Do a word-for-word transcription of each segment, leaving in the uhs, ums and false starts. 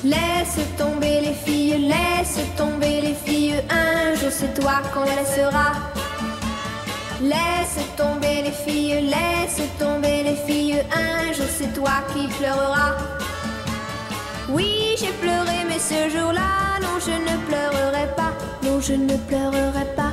Laisse tomber les filles, laisse tomber les filles, un jour c'est toi qu'on laissera. Laisse tomber les filles, laisse tomber les filles, un jour c'est toi qui pleureras. Oui, j'ai pleuré, mais ce jour-là, non, je ne pleurerai pas, non, je ne pleurerai pas.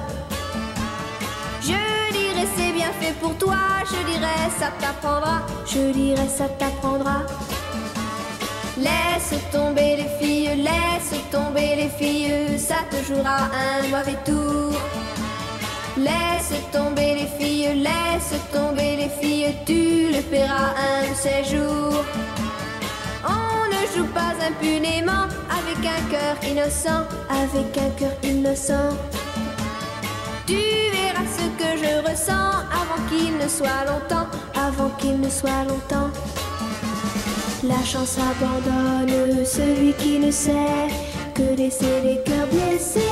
Je dirai c'est bien fait pour toi, je dirai ça t'apprendra, je dirai ça t'apprendra. Laisse tomber les filles, laisse tomber les filles, ça te jouera un mauvais tour. Laisse tomber les filles, laisse tomber les filles, tu le paieras un de ces jours. On ne joue pas impunément avec un cœur innocent, avec un cœur innocent. Tu verras ce que je ressens avant qu'il ne soit longtemps, avant qu'il ne soit longtemps. La chance abandonne celui qui ne sait que laisser les cœurs blessés.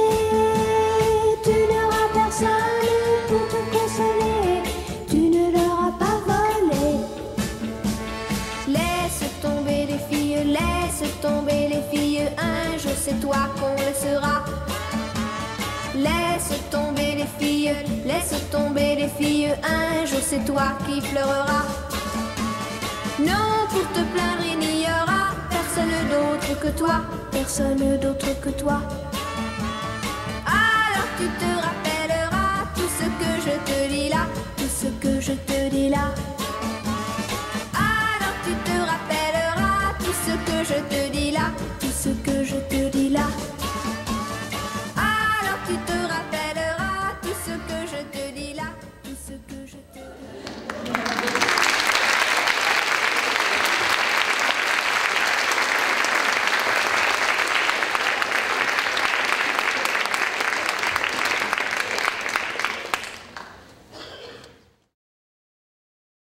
Tu n'auras personne pour te consoler, tu ne leur as pas volé. Laisse tomber les filles, laisse tomber les filles, un jour c'est toi qu'on laissera. Laisse tomber les filles, laisse tomber les filles, un jour c'est toi qui pleureras. Non, pour te plaindre il n'y aura personne d'autre que toi, personne d'autre que toi. Alors tu te